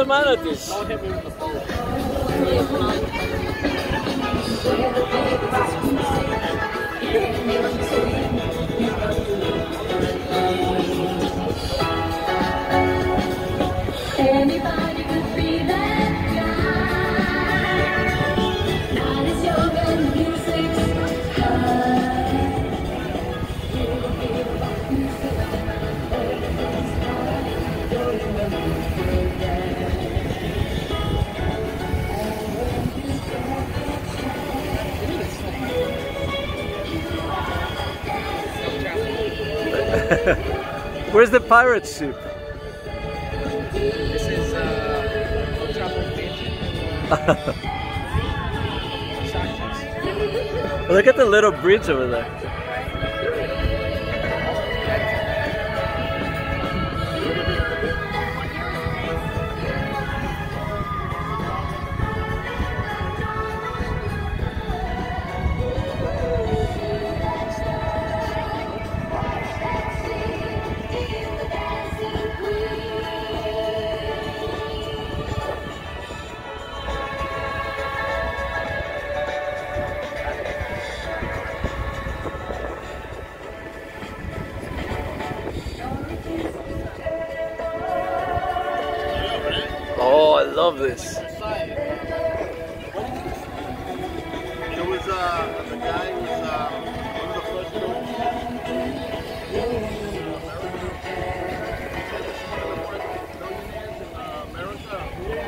μάνα της. Where's the pirate ship? This is El Chapo Mansion. Look at the little bridge over there. Oh, I love this. It was the guy was one of the first America.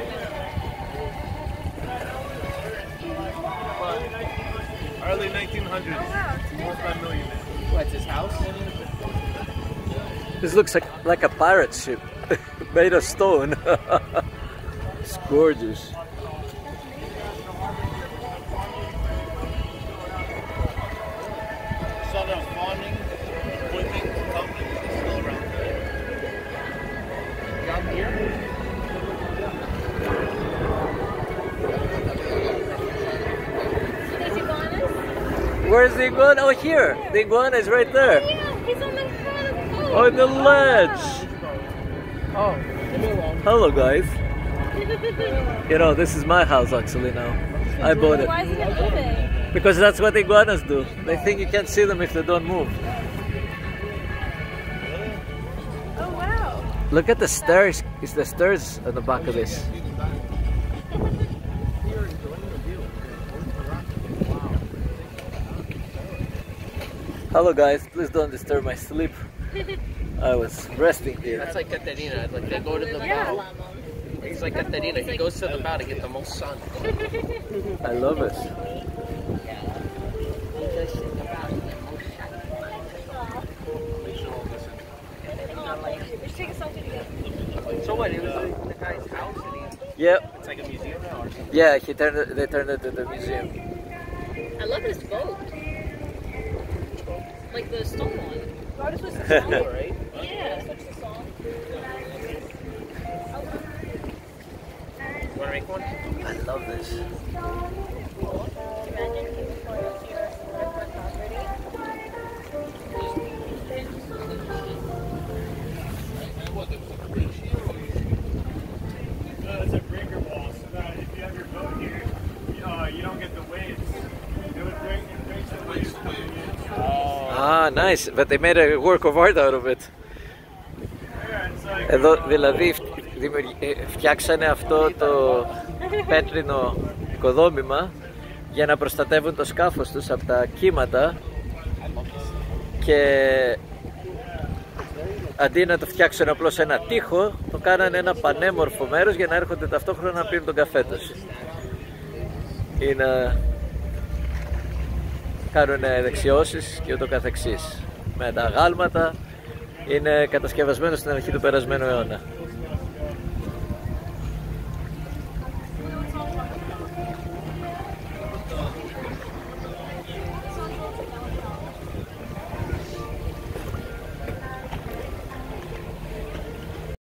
Early 1900s. Multi-millionaire. What's his house? This looks like a pirate ship made of stone. It's gorgeous. Southern farming equipment company is still around there. Down here? These iguanas? Where's the iguana? Oh, here. The iguana is right there. Yeah, he's on the front of the boat. On the ledge. Oh, leave me alone. Hello, guys. You know, this is my house actually now. I bought it. Why is it moving? Because that's what iguanas do. They think you can't see them if they don't move. Oh, wow. Look at the stairs. It's the stairs at the back of this. Hello guys, please don't disturb my sleep. I was resting here. That's like Caterina. Like they go to the bow. He's like Caterina. He goes to the bow to get the most sun. I love it. Let's take a selfie together. So what? It was like the guy's house, and Yep. it's like a museum now, or something. Yeah, they turned it to the museum. I love this boat. Like the stone one. Cool, right? Yeah. You wanna make one? I love this. It's a breaker wall, so that if you have your boat here, you don't get the waves. It would break the waves coming in. Ah, nice. But they made a work of art out of it. Εδώ δηλαδή φτιάξανε αυτό το πέτρινο οικοδόμημα για να προστατεύουν το σκάφος τους από τα κύματα και αντί να το φτιάξουν απλώς ένα τοίχο, το κάνανε ένα πανέμορφο μέρος για να έρχονται ταυτόχρονα να πίνουν τον καφέ τους ή να κάνουν δεξιώσεις και ούτω καθεξής. Με τα αγάλματα είναι κατασκευασμένο στην αρχή του περασμένου αιώνα.